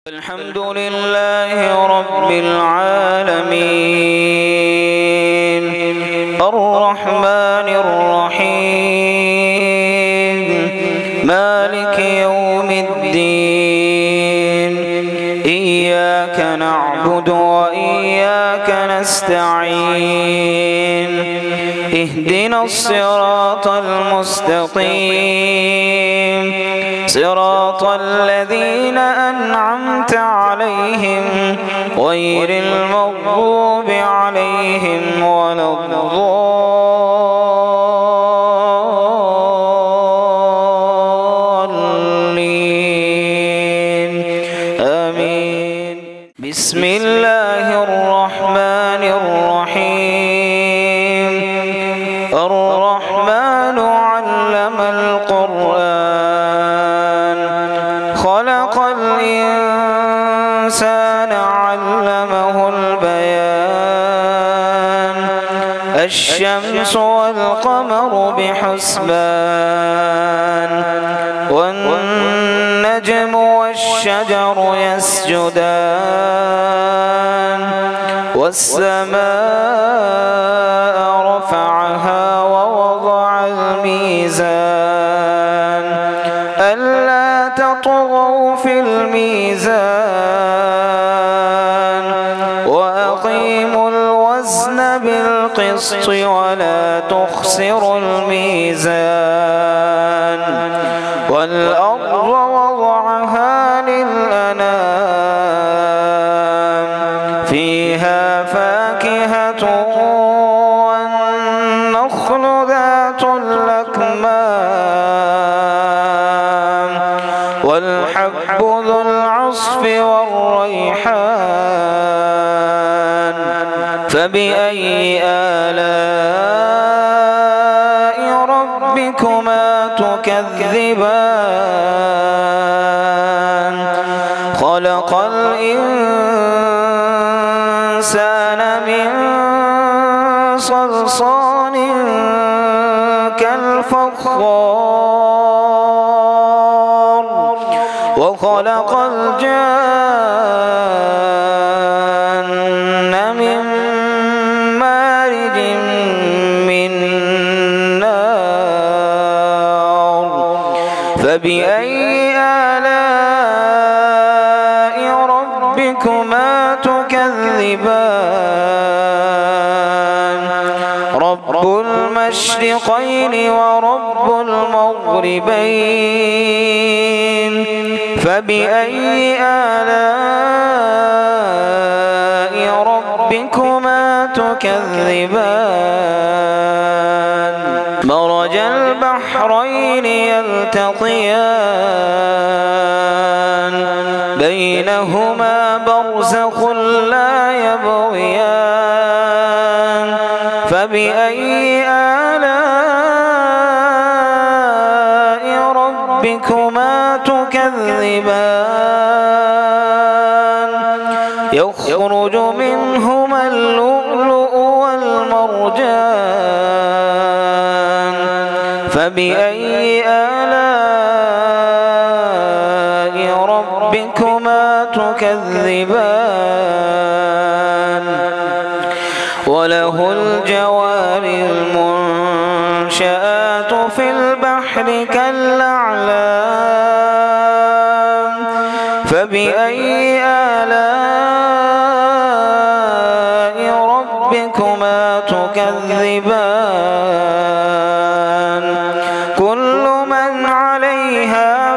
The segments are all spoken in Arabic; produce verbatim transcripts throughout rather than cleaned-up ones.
الحمد لله رب العالمين الرحمن الرحيم مالك يوم الدين إياك نعبد وإياك نستعين اهدنا الصراط المستقيم صراط الذين أنعمت عليهم غير المغضوب عليهم ولا الضالين آمين. بسم الله الرحمن الرحيم الرحمن علم القرآن خلق الإنسان علمه البيان الشمس والقمر بحسبان والنجم والشجر يسجدان والسماء رفعها ووضع الميزان ألا تطغوا في الميزان وأقيموا الوزن بالقسط ولا تخسروا الميزان والأرض وضعها للأنام فيها فاكهة والنخل ذات الأكمام والحب ذو العصف والريحان فبأي آلاء ربكما تكذبان خلق الإنسان من صلصال كالفخار وخلق الجان من مارج من نار فبأي آلاء ربكما تكذبان رب المشرقين ورب المغربين فبأي آلاء ربكما تكذبان مرج البحرين يلتقيان بينهما برزخ لا يبغيان فبأي آلاء ربكما تكذبان يخرج منهما اللؤلؤ والمرجان فبأي آلاء ربكما تكذبان وله الجوار المنشآت في البحر كالأعلام فبأي آلاء ربكما تكذبان كل من عليها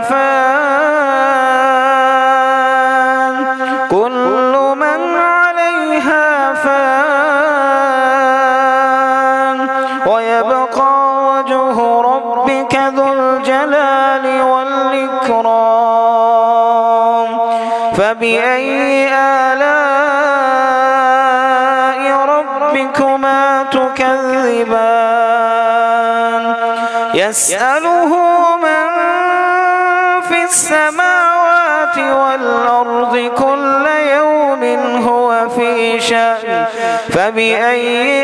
فان كل من عليها فان ويبقى وجه ربك ذو الجلال والإكرام فبأي آلاء ربكما تكذبان يسأله من في السماوات والأرض كل يوم هو في شأن فبأي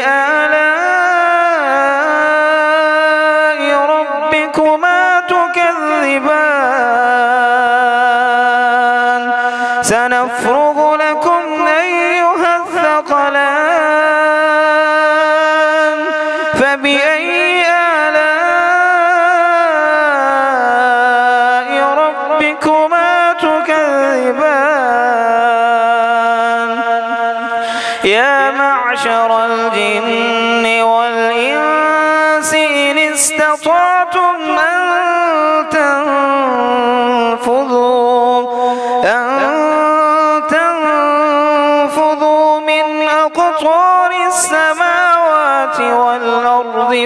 آلاء ربكما تكذبان سنفرغ لكم أيها الثقلان فبأي آلاء ربكما تكذبان يا معشر الجن والإنس إن استطعتم أن تنفذوا أن تنفذوا من أقطار السماوات والأرض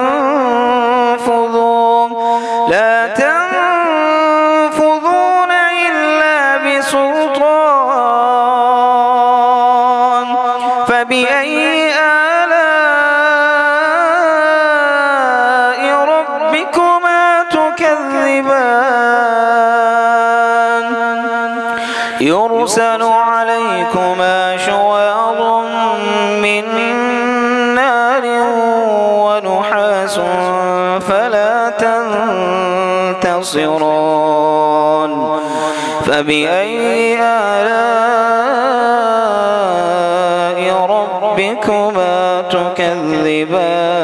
فانفذوا لا تنفذون إلا بسلطان فبأي آلاء ربكما تكذبان يرسل عليكما شواظ من نار ونحاس فلا تنتصران فبأي آلاء ربكما تكذبان